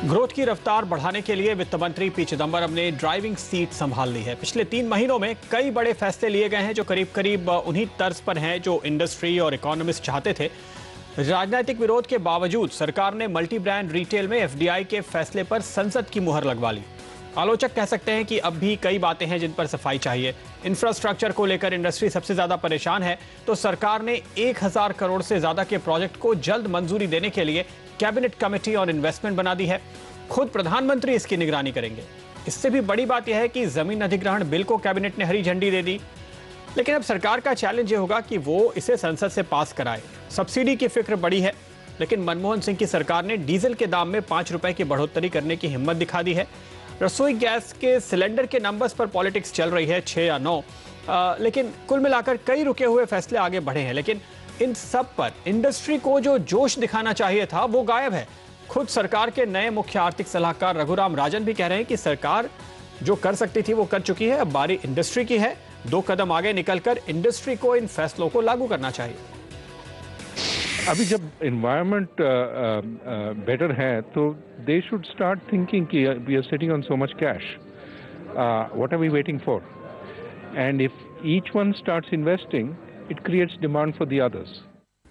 Growth की रफ्तार बढ़ाने के लिए वित्त मंत्री पी चिदंबरम ने ड्राइविंग सीट संभाल ली है। पिछले 3 महीनों में कई बड़े फैसले लिए गए हैं जो करीब करीब उन्हीं तर्ज पर हैं जो इंडस्ट्री और इकोनॉमिस्ट चाहते थे। राजनीतिक विरोध के बावजूद सरकार ने मल्टी ब्रांड रिटेल में एफडीआई के फैसले पर संसद की मुहर लगवा ली। आलोचक कह सकते हैं कि अब भी कई बातें हैं जिन पर सफाई चाहिए। इंफ्रास्ट्रक्चर को लेकर इंडस्ट्री सबसे ज्यादा परेशान है, तो सरकार ने 1000 करोड़ से ज्यादा के प्रोजेक्ट को जल्द मंजूरी देने के लिए कैबिनेट कमेटी ऑन इन्वेस्टमेंट बना दी है। खुद प्रधानमंत्री इसकी निगरानी करेंगे। इससे भी बड़ी बात यह है कि जमीन अधिग्रहण बिल को कैबिनेट ने हरी झंडी दे दी, लेकिन अब सरकार का चैलेंज यह होगा कि वो इसे संसद से पास कराए। सब्सिडी की फिक्र बड़ी है, लेकिन मनमोहन सिंह की सरकार ने डीजल के दाम में 5 रुपए की बढ़ोतरी करने की हिम्मत दिखा दी है। रसोई गैस के सिलेंडर के नंबर्स पर पॉलिटिक्स चल रही है, 6 या 9, लेकिन कुल मिलाकर कई रुके हुए फैसले आगे बढ़े हैं। लेकिन इन सब पर इंडस्ट्री को जो जोश दिखाना चाहिए था वो गायब है। खुद सरकार के नए मुख्य आर्थिक सलाहकार रघुराम राजन भी कह रहे हैं कि सरकार जो कर सकती थी वो कर चुकी है, अब बारी इंडस्ट्री की है। 2 कदम आगे निकलकर इंडस्ट्री को इन फैसलों को लागू करना चाहिए। अभी जब एनवायरनमेंट बेटर है तो दे शुड स्टार्ट थिंकिंग कि we are sitting on so much cash, what are we waiting for, and if each one starts investing it creates demand for the others.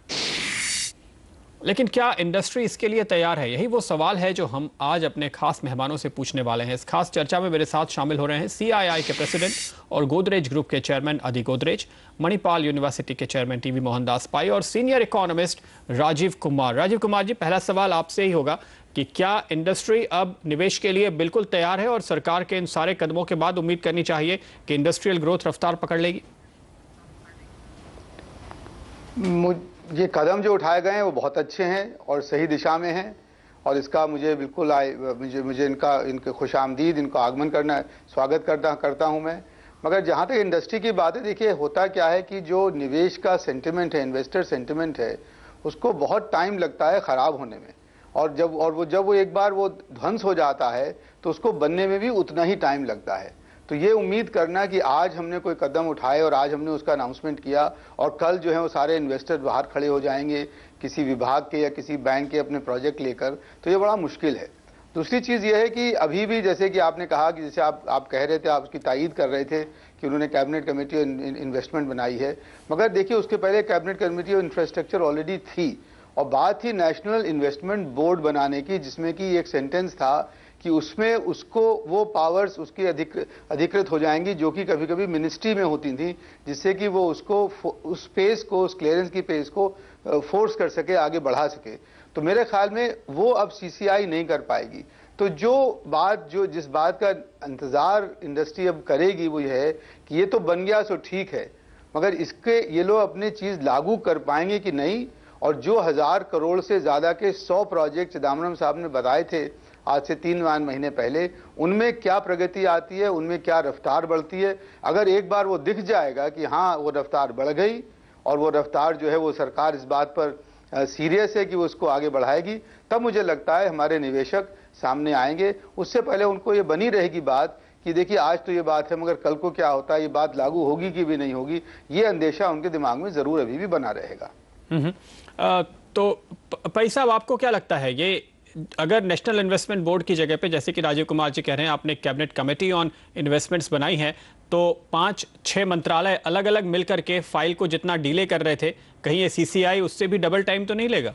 लेकिन क्या इंडस्ट्री इसके लिए तैयार है? यही वो सवाल है जो हम आज अपने खास मेहमानों से पूछने वाले हैं। इस खास चर्चा में मेरे साथ शामिल हो रहे हैं सीआईआई के प्रेसिडेंट और गोदरेज ग्रुप के चेयरमैन अदी गोदरेज, मणिपाल यूनिवर्सिटी के चेयरमैन टीवी मोहनदास पाई और सीनियर इकोनॉमिस्ट राजीव कुमार। राजीव कुमार जी, पहला सवाल आपसे ही होगा कि क्या इंडस्ट्री अब निवेश के लिए बिल्कुल तैयार है और सरकार के इन सारे कदमों के बाद उम्मीद करनी चाहिए कि इंडस्ट्रियल ग्रोथ रफ्तार पकड़ लेगी? ये कदम जो उठाए गए हैं वो बहुत अच्छे हैं और सही दिशा में हैं, और इसका मुझे बिल्कुल मुझे इनके खुशामदीद, इनका आगमन करना, स्वागत करता हूं मैं। मगर जहां तक इंडस्ट्री की बात है, देखिए होता क्या है कि जो निवेश का सेंटिमेंट है, इन्वेस्टर सेंटिमेंट है, उसको बहुत टाइम लगता है ख़राब होने में, और जब वो एक बार वो ध्वंस हो जाता है तो उसको बनने में भी उतना ही टाइम लगता है। तो ये उम्मीद करना कि आज हमने कोई कदम उठाए और आज हमने उसका अनाउंसमेंट किया और कल जो है वो सारे इन्वेस्टर बाहर खड़े हो जाएंगे किसी विभाग के या किसी बैंक के अपने प्रोजेक्ट लेकर, तो ये बड़ा मुश्किल है। दूसरी चीज़ ये है कि अभी भी जैसे कि आपने कहा कि जैसे आप कह रहे थे, आप उसकी तायीद कर रहे थे कि उन्होंने कैबिनेट कमेटी इन्वेस्टमेंट बनाई है, मगर देखिए उसके पहले cabinet committee on infrastructure already थी और बात थी नेशनल इन्वेस्टमेंट बोर्ड बनाने की, जिसमें कि एक सेंटेंस था कि उसमें उसको वो पावर्स उसकी अधिकृत हो जाएंगी जो कि कभी कभी मिनिस्ट्री में होती थी, जिससे कि वो उसको उस पेस को, उस क्लियरेंस की पेस को फोर्स कर सके, आगे बढ़ा सके। तो मेरे ख्याल में वो अब सीसीआई नहीं कर पाएगी। तो जिस बात का इंतजार इंडस्ट्री अब करेगी वो ये है कि ये तो बन गया सो ठीक है, मगर इसके ये लोग अपनी चीज लागू कर पाएंगे कि नहीं, और जो 1000 करोड़ से ज्यादा के 100 प्रोजेक्ट चिदम्बरम साहब ने बताए थे आज से 3 महीने पहले, उनमें क्या प्रगति आती है, उनमें क्या रफ्तार बढ़ती है। अगर एक बार वो दिख जाएगा कि हाँ वो रफ्तार बढ़ गई और वो रफ्तार जो है वो सरकार इस बात पर सीरियस है कि वो उसको आगे बढ़ाएगी, तब मुझे लगता है हमारे निवेशक सामने आएंगे। उससे पहले उनको ये बनी रहेगी बात कि देखिए आज तो ये बात है मगर कल को क्या होता है, ये बात लागू होगी कि भी नहीं होगी, ये अंदेशा उनके दिमाग में जरूर अभी भी बना रहेगा। तो पई साहब, आपको क्या लगता है, ये अगर नेशनल इन्वेस्टमेंट बोर्ड की जगह पे, जैसे कि राजीव कुमार जी कह रहे हैं, आपने कैबिनेट कमेटी ऑन इन्वेस्टमेंट्स बनाई है, तो 5-6 मंत्रालय अलग अलग मिलकर के फाइल को जितना डिले कर रहे थे, कहीं ये सीसीआई उससे भी डबल टाइम तो नहीं लेगा?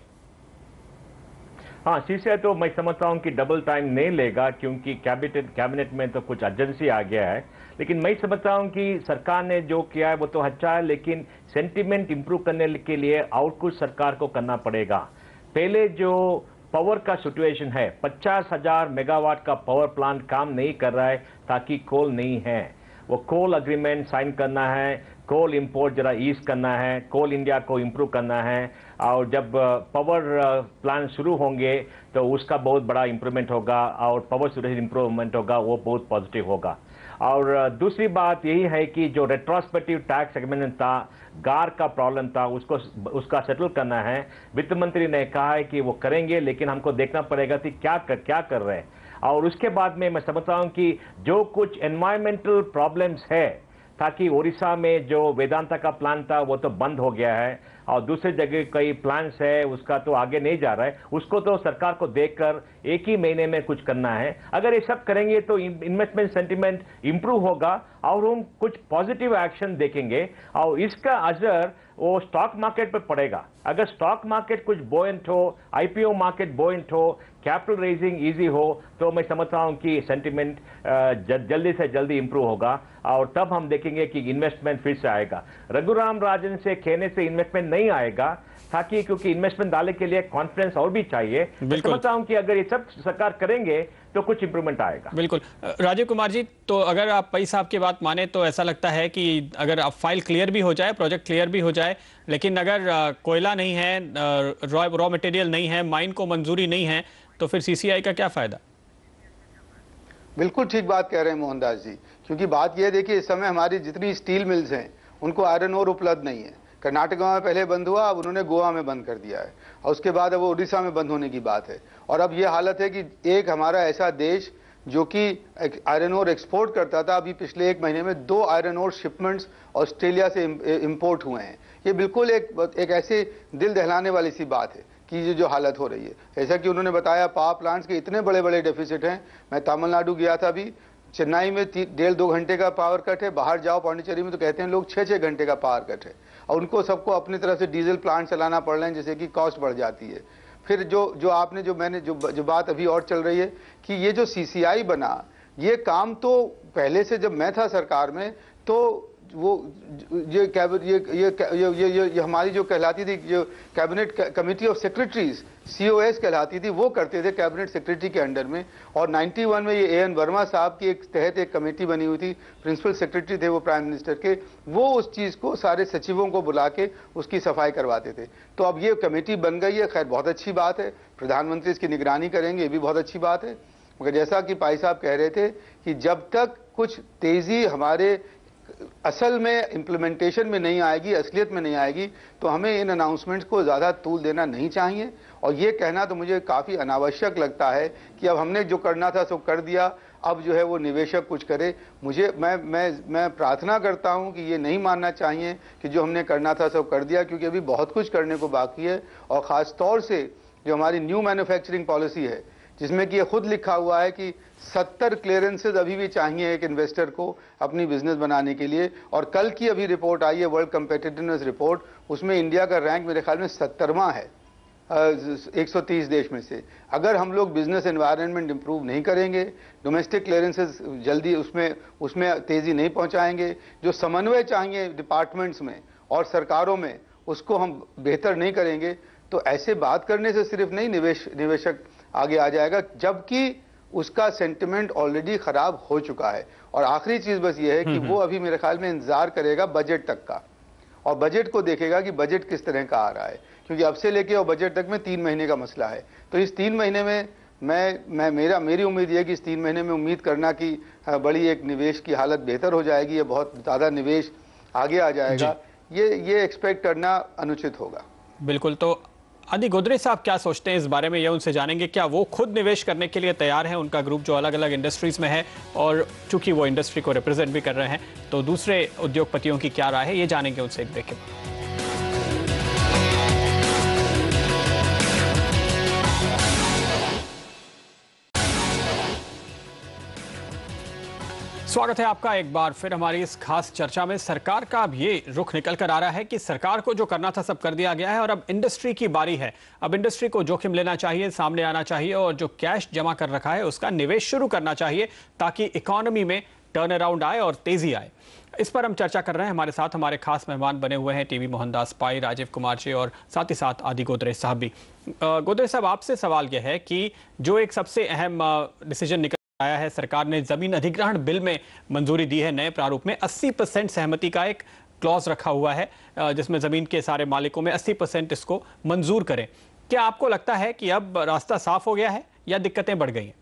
हाँ, सीसीआई तो मैं समझता हूँ कि डबल टाइम नहीं लेगा, क्योंकि कैबिनेट में तो कुछ अर्जेंसी आ गया है। लेकिन मैं समझता हूँ कि सरकार ने जो किया है वो तो अच्छा है, लेकिन सेंटिमेंट इंप्रूव करने के लिए और कुछ सरकार को करना पड़ेगा। पहले जो पावर का सिचुएशन है, 50,000 मेगावाट का पावर प्लांट काम नहीं कर रहा है ताकि कोल नहीं है। वो कोल अग्रीमेंट साइन करना है, कोल इंपोर्ट जरा ईज करना है, कोल इंडिया को इंप्रूव करना है, और जब पावर प्लांट शुरू होंगे तो उसका बहुत बड़ा इंप्रूवमेंट होगा और पावर सिचुएशन इंप्रूवमेंट होगा, वो बहुत पॉजिटिव होगा। और दूसरी बात यही है कि जो रेट्रोस्पेक्टिव टैक्स एग्रीमेंट था, गार का प्रॉब्लम था, उसका सेटल करना है। वित्त मंत्री ने कहा है कि वो करेंगे, लेकिन हमको देखना पड़ेगा कि क्या कर रहे हैं। और उसके बाद में मैं समझता हूं कि जो कुछ एनवायरमेंटल प्रॉब्लम्स है, ताकि ओडिशा में जो वेदांता का प्लान था वो तो बंद हो गया है और दूसरी जगह कई प्लान्स है उसका तो आगे नहीं जा रहा है, उसको तो सरकार को देखकर एक ही महीने में कुछ करना है। अगर ये सब करेंगे तो इन्वेस्टमेंट सेंटिमेंट इंप्रूव होगा और हम कुछ पॉजिटिव एक्शन देखेंगे और इसका असर वो स्टॉक मार्केट पर पड़ेगा। अगर स्टॉक मार्केट कुछ बोएंट हो, आईपीओ मार्केट बोएंट हो, कैपिटल रेजिंग इजी हो, तो मैं समझता हूं कि सेंटिमेंट जल्दी से जल्दी इंप्रूव होगा और तब हम देखेंगे कि इन्वेस्टमेंट फिर से आएगा। रघुराम राजन से कहने से इन्वेस्टमेंट नहीं आएगा, ताकि क्योंकि इन्वेस्टमेंट डालने के लिए कॉन्फिडेंस और भी चाहिए। मैं समझता हूं कि अगर ये सब सरकार करेंगे तो कुछ इंप्रूवमेंट आएगा। बिल्कुल। राजीव कुमार जी, तो अगर आप पई साहब की बात माने तो ऐसा लगता है कि अगर आप फाइल क्लियर भी हो जाए, प्रोजेक्ट क्लियर भी हो जाए, लेकिन अगर कोयला नहीं है, रॉ मटेरियल नहीं है, माइन को मंजूरी नहीं है, तो फिर सीसीआई का क्या फायदा? बिल्कुल ठीक बात कह रहे हैं मोहनदास जी, क्योंकि बात यह देखिए इस समय हमारी जितनी स्टील मिल्स हैं उनको आयरन ओर उपलब्ध नहीं है। कर्नाटका में पहले बंद हुआ, अब उन्होंने गोवा में बंद कर दिया है और उसके बाद अब वो उड़ीसा में बंद होने की बात है। और अब ये हालत है कि एक हमारा ऐसा देश जो कि आयरन ओर एक्सपोर्ट करता था, अभी पिछले एक महीने में 2 आयरन ओर शिपमेंट्स ऑस्ट्रेलिया से इंपोर्ट हुए हैं। ये बिल्कुल एक ऐसे दिल दहलाने वाली सी बात है कि ये जो हालत हो रही है, ऐसा कि उन्होंने बताया पावर प्लांट्स के इतने बड़े बड़े डेफिसिट हैं। मैं तमिलनाडु गया था अभी, चेन्नई में 1.5-2 घंटे का पावर कट है, बाहर जाओ पांडिचेरी में तो कहते हैं लोग 6-6 घंटे का पावर कट है और उनको सबको अपनी तरफ से डीजल प्लांट चलाना पड़ रहे हैं, जिससे कि कॉस्ट बढ़ जाती है। फिर जो आपने जो बात अभी और चल रही है कि ये जो सीसीआई बना, ये काम तो पहले से जब मैं था सरकार में तो वो ये हमारी जो कहलाती थी, जो cabinet committee of secretaries COS कहलाती थी, वो करते थे कैबिनेट सेक्रेटरी के अंडर में। और 91 में ये AN वर्मा साहब की एक तहत एक कमेटी बनी हुई थी, प्रिंसिपल सेक्रेटरी थे वो प्राइम मिनिस्टर के, वो उस चीज़ को सारे सचिवों को बुला के उसकी सफाई करवाते थे। तो अब ये कमेटी बन गई है, खैर बहुत अच्छी बात है, प्रधानमंत्री इसकी निगरानी करेंगे, ये भी बहुत अच्छी बात है। मगर जैसा कि पाई साहब कह रहे थे कि जब तक कुछ तेज़ी हमारे असल में इम्प्लीमेंटेशन में नहीं आएगी, असलियत में नहीं आएगी, तो हमें इन अनाउंसमेंट्स को ज़्यादा तूल देना नहीं चाहिए। और ये कहना तो मुझे काफ़ी अनावश्यक लगता है कि अब हमने जो करना था सो कर दिया, अब जो है वो निवेशक कुछ करे। मैं प्रार्थना करता हूं कि ये नहीं मानना चाहिए कि जो हमने करना था सब कर दिया, क्योंकि अभी बहुत कुछ करने को बाकी है। और ख़ास तौर से जो हमारी न्यू मैन्युफैक्चरिंग पॉलिसी है, जिसमें कि ये खुद लिखा हुआ है कि 70 क्लियरेंसेज अभी भी चाहिए एक इन्वेस्टर को अपनी बिजनेस बनाने के लिए। और कल की अभी रिपोर्ट आई है, वर्ल्ड कम्पिटिटिवनेस रिपोर्ट, उसमें इंडिया का रैंक मेरे ख्याल में 70वां है 130 देश में से। अगर हम लोग बिजनेस एनवायरनमेंट इंप्रूव नहीं करेंगे, डोमेस्टिक क्लियरेंसेज जल्दी उसमें तेज़ी नहीं पहुंचाएंगे, जो समन्वय चाहिए डिपार्टमेंट्स में और सरकारों में, उसको हम बेहतर नहीं करेंगे, तो ऐसे बात करने से सिर्फ नहीं निवेशक आगे आ जाएगा, जबकि उसका सेंटिमेंट ऑलरेडी खराब हो चुका है। और आखिरी चीज बस ये है कि वो अभी मेरे ख्याल में इंतजार करेगा बजट तक का, और बजट को देखेगा कि बजट किस तरह का आ रहा है, क्योंकि अब से लेके और बजट तक में 3 महीने का मसला है। तो इस 3 महीने में मेरी उम्मीद ये है कि इस 3 महीने में उम्मीद करना कि बड़ी एक निवेश की हालत बेहतर हो जाएगी, ये बहुत ज़्यादा निवेश आगे आ जाएगा, ये एक्सपेक्ट करना अनुचित होगा। बिल्कुल। तो आदि गोदरेज साहब क्या सोचते हैं इस बारे में, ये उनसे जानेंगे। क्या वो खुद निवेश करने के लिए तैयार हैं? उनका ग्रुप जो अलग अलग इंडस्ट्रीज में है, और चूंकि वो इंडस्ट्री को रिप्रेजेंट भी कर रहे हैं, तो दूसरे उद्योगपतियों की क्या राय है, ये जानेंगे उनसे एक ब्रेक के बाद। स्वागत है आपका एक बार फिर हमारी इस खास चर्चा में। सरकार का अब ये रुख निकल कर आ रहा है कि सरकार को जो करना था सब कर दिया गया है और अब इंडस्ट्री की बारी है। अब इंडस्ट्री को जोखिम लेना चाहिए, सामने आना चाहिए और जो कैश जमा कर रखा है उसका निवेश शुरू करना चाहिए, ताकि इकोनॉमी में टर्न अराउंड आए और तेजी आए। इस पर हम चर्चा कर रहे हैं। हमारे साथ हमारे खास मेहमान बने हुए हैं टीवी मोहनदास पाई, राजीव कुमार जी और साथ ही साथ आदि गोदरेज साहब भी। गोदरेज साहब, आपसे सवाल यह है कि जो एक सबसे अहम डिसीजन निकल आया है, सरकार ने जमीन अधिग्रहण बिल में मंजूरी दी है नए प्रारूप में। 80% सहमति का एक क्लॉज रखा हुआ है, जिसमें जमीन के सारे मालिकों में 80% इसको मंजूर करें। क्या आपको लगता है कि अब रास्ता साफ हो गया है या दिक्कतें बढ़ गई हैं?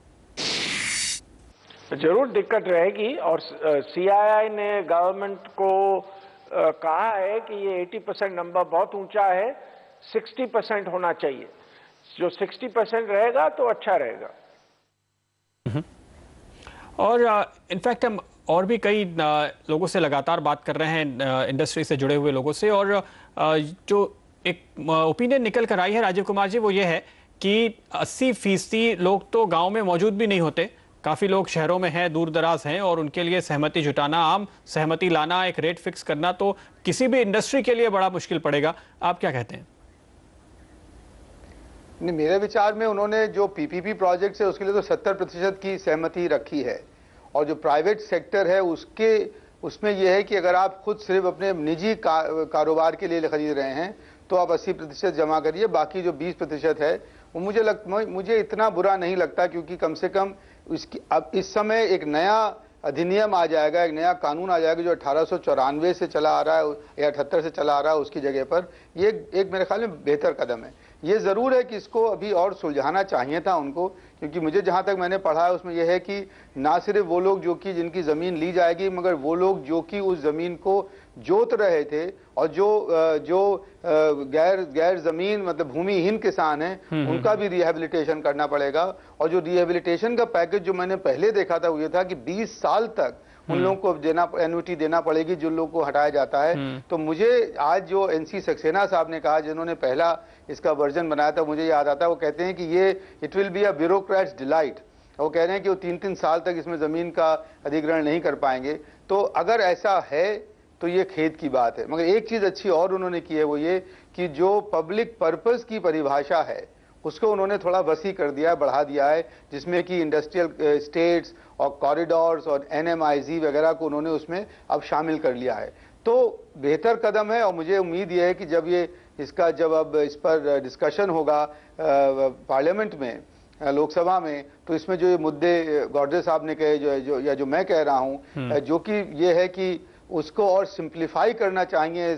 जरूर दिक्कत रहेगी, और CII ने गवर्नमेंट को कहा है कि ये 80% नंबर बहुत ऊंचा है, 60% होना चाहिए। जो 60% रहेगा तो अच्छा रहेगा। और इनफैक्ट हम और भी कई लोगों से लगातार बात कर रहे हैं, इंडस्ट्री से जुड़े हुए लोगों से, और जो एक ओपिनियन निकल कर आई है राजीव कुमार जी, वो ये है कि 80% लोग तो गांव में मौजूद भी नहीं होते, काफी लोग शहरों में हैं, दूर दराज हैं, और उनके लिए सहमति जुटाना, आम सहमति लाना, एक रेट फिक्स करना तो किसी भी इंडस्ट्री के लिए बड़ा मुश्किल पड़ेगा। आप क्या कहते हैं? नहीं, मेरे विचार में उन्होंने जो पीपीपी प्रोजेक्ट है उसके लिए तो 70% की सहमति रखी है, और जो प्राइवेट सेक्टर है उसमें यह है कि अगर आप खुद सिर्फ अपने निजी कारोबार के लिए खरीद रहे हैं तो आप 80% जमा करिए, बाकी जो 20% है वो मुझे इतना बुरा नहीं लगता, क्योंकि कम से कम अब इस समय एक नया अधिनियम आ जाएगा, एक नया कानून आ जाएगा जो 1894 से चला आ रहा है या 78 से चला आ रहा है, उसकी जगह पर ये एक मेरे ख्याल में बेहतर कदम है। ये ज़रूर है कि इसको अभी और सुलझाना चाहिए था उनको, क्योंकि मुझे जहाँ तक मैंने पढ़ा है उसमें यह है कि ना सिर्फ वो लोग जो कि जिनकी ज़मीन ली जाएगी, मगर वो लोग जो कि उस ज़मीन को जोत रहे थे और जो गैर ज़मीन मतलब भूमिहीन किसान हैं उनका भी रिहेबिलिटेशन करना पड़ेगा। और जो रिहेबिलिटेशन का पैकेज जो मैंने पहले देखा था वो ये था कि 20 साल तक उन लोगों को एन्युटी देना पड़ेगी जिन लोगों को हटाया जाता है। तो मुझे आज जो एनसी सक्सेना साहब ने कहा, जिन्होंने पहला इसका वर्जन बनाया था, मुझे याद आता है, वो कहते हैं कि ये it will be a bureaucrats delight. वो कह रहे हैं कि वो 3-3 साल तक इसमें ज़मीन का अधिग्रहण नहीं कर पाएंगे। तो अगर ऐसा है तो ये खेद की बात है। मगर एक चीज़ अच्छी और उन्होंने की है, वो ये कि जो पब्लिक पर्पस की परिभाषा है उसको उन्होंने थोड़ा वसी कर दिया है, बढ़ा दिया है, जिसमें कि इंडस्ट्रियल स्टेट्स और कॉरिडोर्स और एनएमआईजी वगैरह को उन्होंने उसमें अब शामिल कर लिया है। तो बेहतर कदम है, और मुझे उम्मीद यह है कि जब अब इस पर डिस्कशन होगा पार्लियामेंट में, लोकसभा में, तो इसमें जो ये मुद्दे गौडरे साहब ने कहे जो मैं कह रहा हूँ, जो कि ये है कि उसको और सिंप्लीफाई करना चाहिए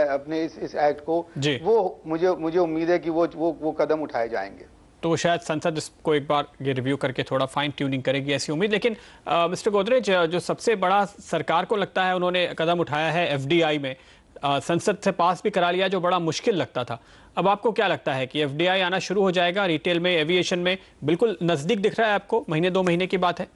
इस एक्ट को, वो मुझे उम्मीद है कि वो कदम उठाए जाएंगे। तो शायद संसद इसको एक बार ये रिव्यू करके थोड़ा फाइन ट्यूनिंग करेगी, ऐसी उम्मीद। लेकिन मिस्टर गोदरेज, जो सबसे बड़ा सरकार को लगता है उन्होंने कदम उठाया है एफडीआई में, संसद से पास भी करा लिया, जो बड़ा मुश्किल लगता था। अब आपको क्या लगता है कि एफडीआई आना शुरू हो जाएगा रिटेल में, एविएशन में? बिल्कुल नजदीक दिख रहा है आपको, महीने 2 महीने की बात है?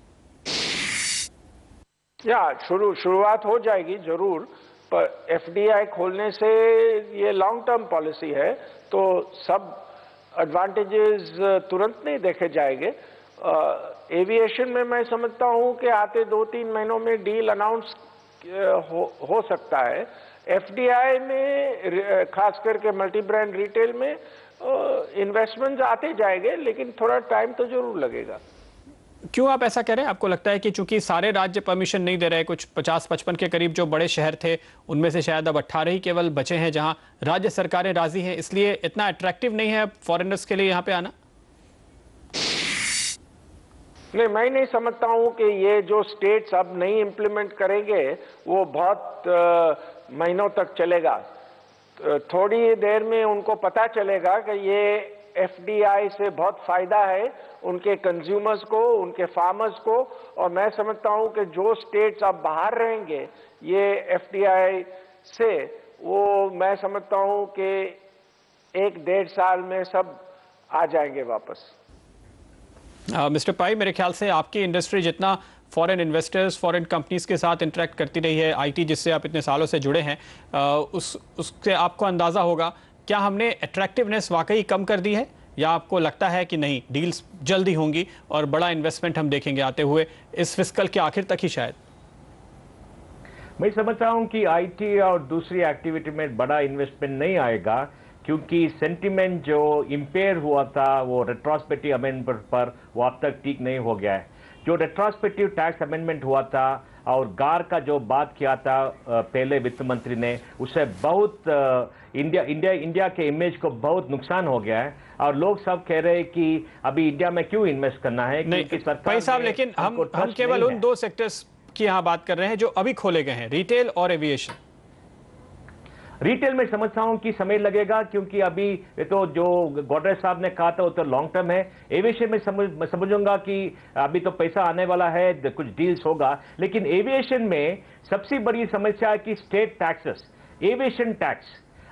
या शुरुआत हो जाएगी जरूर, पर एफडीआई खोलने से ये लॉन्ग टर्म पॉलिसी है, तो सब एडवांटेजेस तुरंत नहीं देखे जाएंगे। एविएशन में मैं समझता हूं कि आते 2-3 महीनों में डील अनाउंस हो सकता है। एफडीआई में खास करके मल्टी ब्रांड रिटेल में इन्वेस्टमेंट आते जाएंगे, लेकिन थोड़ा टाइम तो जरूर लगेगा। क्यों आप ऐसा कह रहे हैं? आपको लगता है कि चूंकि सारे राज्य परमिशन नहीं दे रहे, कुछ 50-55 के करीब जो बड़े शहर थे उनमें से शायद अब 18 ही केवल बचे हैं जहां राज्य सरकारें राजी हैं, इसलिए इतना अट्रैक्टिव नहीं है फॉरेनर्स के लिए यहां पे आना? नहीं, मैं नहीं समझता हूं कि ये जो स्टेट्स अब नहीं इंप्लीमेंट करेंगे वो बहुत महीनों तक चलेगा। थोड़ी देर में उनको पता चलेगा कि ये एफडीआई से बहुत फायदा है उनके कंज्यूमर्स को, उनके फार्मर्स को, और मैं समझता हूं कि जो स्टेट्स अब बाहर रहेंगे ये एफडीआई से, वो मैं समझता हूं कि 1-1.5 साल में सब आ जाएंगे वापस। मिस्टर पाई, मेरे ख्याल से आपकी इंडस्ट्री जितना फॉरेन इन्वेस्टर्स, फॉरेन कंपनीज के साथ इंटरेक्ट करती रही है, आईटी जिससे आप इतने सालों से जुड़े हैं, उससे आपको अंदाजा होगा, क्या हमने अट्रैक्टिवनेस वाकई कम कर दी है, या आपको लगता है कि नहीं, डील्स जल्दी होंगी और बड़ा इन्वेस्टमेंट हम देखेंगे आते हुए इस फिस्कल के आखिर तक ही? शायद मैं समझता हूं कि आईटी और दूसरी एक्टिविटी में बड़ा इन्वेस्टमेंट नहीं आएगा, क्योंकि सेंटिमेंट जो इंपेयर हुआ था वो रेट्रोस्पेक्टिव अमेंडमेंट पर वो अब तक ठीक नहीं हो गया है। जो रेट्रोस्पेक्टिव टैक्स अमेंडमेंट हुआ था और गार का जो बात किया था पहले वित्त मंत्री ने, उससे बहुत इंडिया के इमेज को बहुत नुकसान हो गया है, और लोग सब कह रहे हैं कि अभी इंडिया में क्यों इन्वेस्ट करना है, क्योंकि सरकार भाई साहब, लेकिन हम केवल उन 2 सेक्टर्स की यहाँ बात कर रहे हैं जो अभी खोले गए हैं, रिटेल और एविएशन। रिटेल में समझता हूं कि समय लगेगा, क्योंकि अभी तो जो गौडरे साहब ने कहा था वो तो लॉन्ग टर्म है। एविएशन में समझूंगा कि अभी तो पैसा आने वाला है, कुछ डील्स होगा, लेकिन एविएशन में सबसे बड़ी समस्या है कि स्टेट टैक्सेस, एविएशन टैक्स।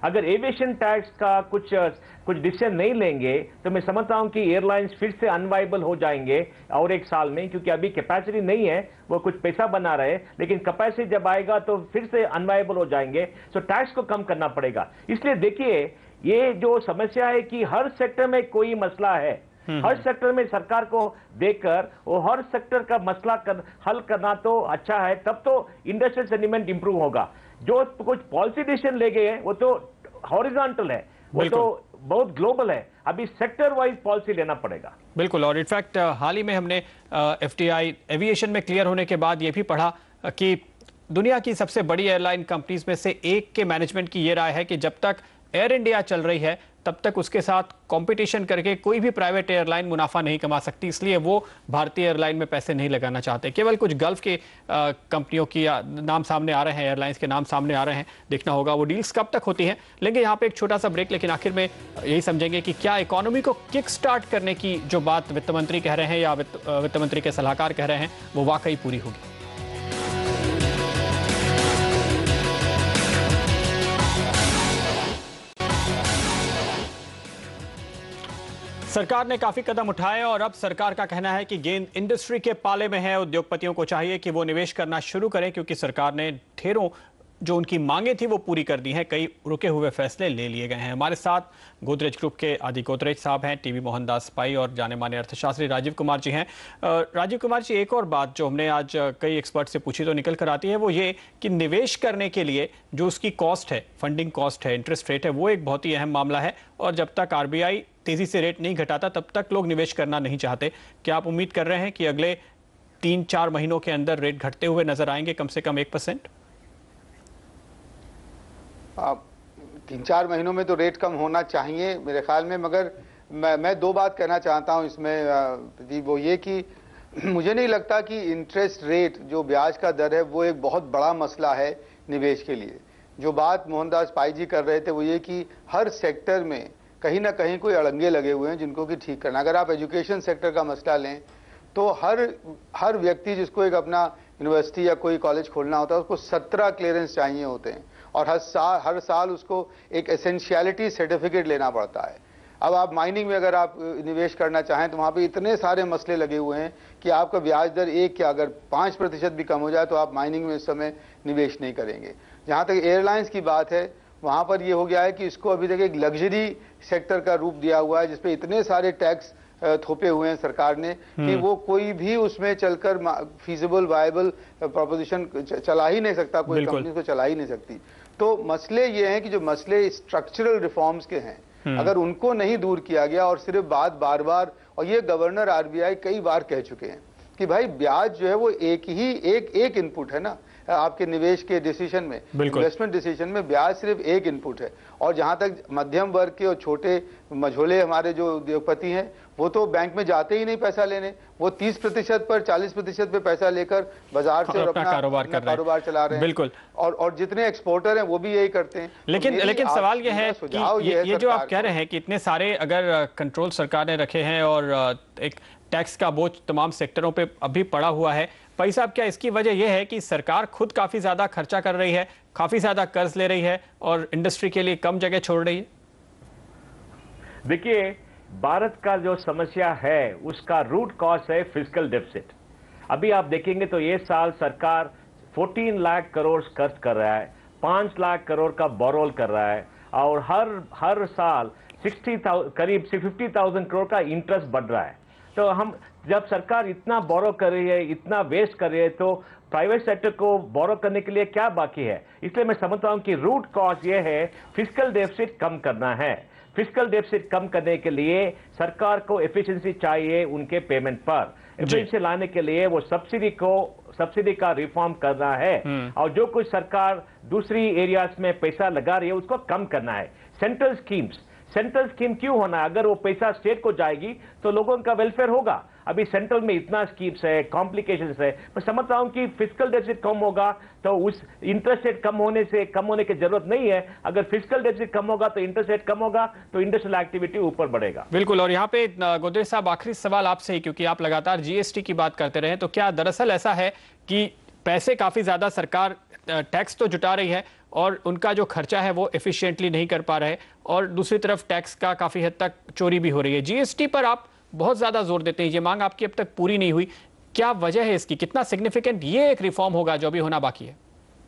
अगर एविएशन टैक्स का कुछ डिसीजन नहीं लेंगे तो मैं समझता हूं कि एयरलाइंस फिर से अनवाइबल हो जाएंगे और एक साल में, क्योंकि अभी कैपेसिटी नहीं है, वो कुछ पैसा बना रहे, लेकिन कैपेसिटी जब आएगा तो फिर से अनवाइबल हो जाएंगे। सो टैक्स को कम करना पड़ेगा। इसलिए देखिए, ये जो समस्या है कि हर सेक्टर में कोई मसला है, हर सेक्टर में सरकार को देखकर वो हर सेक्टर का मसला हल करना तो अच्छा है, तब तो इंडस्ट्रियल सेंटिमेंट इंप्रूव होगा। जो कुछ पॉलिसी डिसीजन ले गए हैं वो तो हॉरिजॉन्टल है, वो तो बहुत ग्लोबल है। अभी सेक्टर वाइज पॉलिसी लेना पड़ेगा। बिल्कुल। और इनफैक्ट हाल ही में हमने एफटीआई एविएशन में क्लियर होने के बाद ये भी पढ़ा कि दुनिया की सबसे बड़ी एयरलाइन कंपनीज में से एक के मैनेजमेंट की ये राय है कि जब तक एयर इंडिया चल रही है तब तक उसके साथ कंपटीशन करके कोई भी प्राइवेट एयरलाइन मुनाफा नहीं कमा सकती, इसलिए वो भारतीय एयरलाइन में पैसे नहीं लगाना चाहते। केवल कुछ गल्फ के कंपनियों की नाम सामने आ रहे हैं, एयरलाइंस के नाम सामने आ रहे हैं। देखना होगा वो डील्स कब तक होती हैं। लेंगे यहाँ पे एक छोटा सा ब्रेक, लेकिन आखिर में यही समझेंगे कि क्या इकोनॉमी को किक स्टार्ट करने की जो बात वित्त मंत्री कह रहे हैं या वित्त मंत्री के सलाहकार कह रहे हैं वो वाकई पूरी होगी। सरकार ने काफी कदम उठाए और अब सरकार का कहना है कि गेंद इंडस्ट्री के पाले में है। उद्योगपतियों को चाहिए कि वो निवेश करना शुरू करें, क्योंकि सरकार ने ढेरों जो उनकी मांगे थी वो पूरी कर दी हैं। कई रुके हुए फैसले ले लिए गए हैं। हमारे साथ गोदरेज ग्रुप के आदि गोदरेज साहब हैं, टीवी मोहनदास पाई और जाने माने अर्थशास्त्री राजीव कुमार जी हैं। राजीव कुमार जी, एक और बात जो हमने आज कई एक्सपर्ट से पूछी तो निकल कर आती है वो ये कि निवेश करने के लिए जो उसकी कॉस्ट है, फंडिंग कॉस्ट है, इंटरेस्ट रेट है, वो एक बहुत ही अहम मामला है। और जब तक आरबीआई तेजी से रेट नहीं घटाता तब तक लोग निवेश करना नहीं चाहते। क्या आप उम्मीद कर रहे हैं कि अगले 3-4 महीनों के अंदर रेट घटते हुए नजर आएंगे, कम से कम 1%? 3-4 महीनों में तो रेट कम होना चाहिए मेरे ख्याल में, मगर मैं दो बात कहना चाहता हूं इसमें। वो ये कि मुझे नहीं लगता कि इंटरेस्ट रेट जो ब्याज का दर है वो एक बहुत बड़ा मसला है निवेश के लिए। जो बात मोहनदास पाई जी कर रहे थे वो ये कि हर सेक्टर में कहीं ना कहीं कोई अड़ंगे लगे हुए हैं जिनको कि ठीक करना। अगर आप एजुकेशन सेक्टर का मसला लें तो हर व्यक्ति जिसको एक अपना यूनिवर्सिटी या कोई कॉलेज खोलना होता है उसको 17 क्लियरेंस चाहिए होते हैं और हर साल उसको एक एसेंशियलिटी सर्टिफिकेट लेना पड़ता है। अब आप माइनिंग में अगर आप निवेश करना चाहें तो वहाँ पे इतने सारे मसले लगे हुए हैं कि आपका ब्याज दर एक क्या अगर 5% भी कम हो जाए तो आप माइनिंग में इस समय निवेश नहीं करेंगे। जहाँ तक एयरलाइंस की बात है वहाँ पर ये हो गया है कि इसको अभी तक एक लग्जरी सेक्टर का रूप दिया हुआ है जिसपे इतने सारे टैक्स थोपे हुए हैं सरकार ने कि वो कोई भी उसमें चलकर फीजिबल वायबल प्रोपोजिशन चला ही नहीं सकता, कोई कंपनी को चला ही नहीं सकती। तो मसले ये हैं कि जो मसले स्ट्रक्चरल रिफॉर्म्स के हैं अगर उनको नहीं दूर किया गया और सिर्फ बात बार बार, और ये गवर्नर आरबीआई कई बार कह चुके हैं कि भाई ब्याज जो है वो एक इनपुट है ना आपके निवेश के डिसीजन में, इन्वेस्टमेंट डिसीजन में ब्याज सिर्फ एक इनपुट है। और जहां तक मध्यम वर्ग के और छोटे मझोले हमारे जो उद्योगपति हैं वो तो बैंक में जाते ही नहीं पैसा लेने, वो 30% पर 40% पे पैसा लेकर बाजार से अपना कारोबार चला रहे हैं। बिल्कुल। और जितने एक्सपोर्टर हैं वो भी यही करते हैं। लेकिन सवाल यह है कि ये जो आप कह रहे हैं कि इतने सारे अगर कंट्रोल सरकार ने रखे हैं और एक टैक्स का बोझ तमाम सेक्टरों पे अभी पड़ा हुआ है, भाई साहब क्या इसकी वजह यह है कि सरकार खुद काफी ज्यादा खर्चा कर रही है, काफी ज्यादा कर्ज ले रही है और इंडस्ट्री के लिए कम जगह छोड़ रही है? देखिए, भारत का जो समस्या है उसका रूट कॉज है फिस्कल डेफिसिट। अभी आप देखेंगे तो ये साल सरकार 14 लाख करोड़ खर्च कर रहा है, 5 लाख करोड़ का बोरोल कर रहा है और हर साल करीब 50,000 करोड़ का इंटरेस्ट बढ़ रहा है। तो हम जब सरकार इतना बोरो कर रही है, इतना वेस्ट कर रही है, तो प्राइवेट सेक्टर को बोरो करने के लिए क्या बाकी है? इसलिए मैं समझता हूं कि रूट कॉज ये है फिस्कल डेफिसिट कम करना है। फिस्कल डेफिसिट कम करने के लिए सरकार को एफिशिएंसी चाहिए उनके पेमेंट पर। एफिशिएंसी लाने के लिए वो सब्सिडी का रिफॉर्म करना है और जो कुछ सरकार दूसरी एरियाज में पैसा लगा रही है उसको कम करना है। सेंट्रल स्कीम क्यों होना है? अगर वो पैसा स्टेट को जाएगी तो लोगों का वेलफेयर होगा। अभी सेंट्रल में इतना स्कीम्स है, कॉम्प्लिकेशंस है। मैं समझता हूं कि फिस्कल डेफिसिट कम होगा तो उस इंटरेस्ट रेट कम होने की जरूरत नहीं है। अगर फिस्कल डेफिसिट कम होगा तो इंटरेस्ट रेट कम होगा तो इंडस्ट्रियल एक्टिविटी ऊपर बढ़ेगा। बिल्कुल। और यहाँ पे गोदरेज साहब आखिरी सवाल आपसे ही, क्योंकि आप लगातार जीएसटी की बात करते रहे, तो क्या दरअसल ऐसा है कि पैसे काफी ज्यादा सरकार टैक्स तो जुटा रही है और उनका जो खर्चा है वो एफिशिएंटली नहीं कर पा रहे, और दूसरी तरफ टैक्स का काफ़ी हद तक चोरी भी हो रही है। जीएसटी पर आप बहुत ज़्यादा जोर देते हैं, ये मांग आपकी अब तक पूरी नहीं हुई, क्या वजह है इसकी? कितना सिग्निफिकेंट ये एक रिफॉर्म होगा जो अभी होना बाकी है?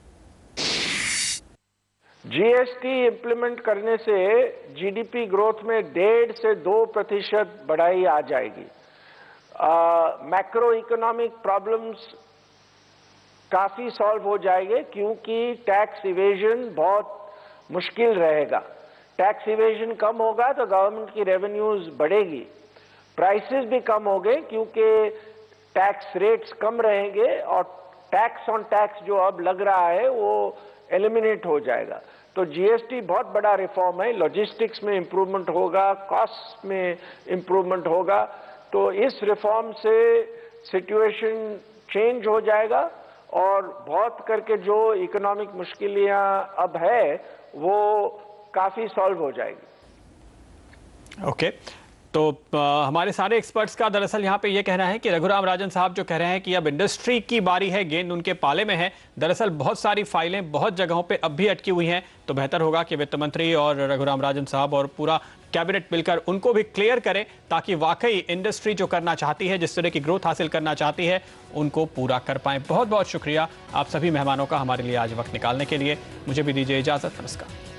जीएसटी इंप्लीमेंट करने से जीडीपी ग्रोथ में 1.5 से 2% बढ़ाई आ जाएगी। मैक्रो इकोनॉमिक प्रॉब्लम्स काफी सॉल्व हो जाएंगे क्योंकि टैक्स इवेजन बहुत मुश्किल रहेगा। टैक्स इवेजन कम होगा तो गवर्नमेंट की रेवेन्यूज बढ़ेगी, प्राइसेस भी कम होंगे क्योंकि टैक्स रेट्स कम रहेंगे और टैक्स ऑन टैक्स जो अब लग रहा है वो एलिमिनेट हो जाएगा। तो जीएसटी बहुत बड़ा रिफॉर्म है, लॉजिस्टिक्स में इंप्रूवमेंट होगा, कॉस्ट में इंप्रूवमेंट होगा। तो इस रिफॉर्म से सिचुएशन चेंज हो जाएगा और बहुत करके जो इकोनॉमिक मुश्किलें अब है वो काफी सॉल्व हो जाएगी। ओके, तो हमारे सारे एक्सपर्ट्स का दरअसल यहाँ पे ये कहना है कि रघुराम राजन साहब जो कह रहे हैं कि अब इंडस्ट्री की बारी है, गेंद उनके पाले में है। दरअसल बहुत सारी फाइलें बहुत जगहों पे अब भी अटकी हुई हैं, तो बेहतर होगा कि वित्त मंत्री और रघुराम राजन साहब और पूरा कैबिनेट मिलकर उनको भी क्लियर करें, ताकि वाकई इंडस्ट्री जो करना चाहती है, जिस तरह की ग्रोथ हासिल करना चाहती है, उनको पूरा कर पाएं। बहुत बहुत शुक्रिया आप सभी मेहमानों का हमारे लिए आज वक्त निकालने के लिए। मुझे भी दीजिए इजाजत, नमस्कार।